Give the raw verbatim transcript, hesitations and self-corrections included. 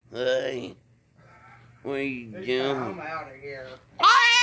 Hey, where you going? I'm out of here.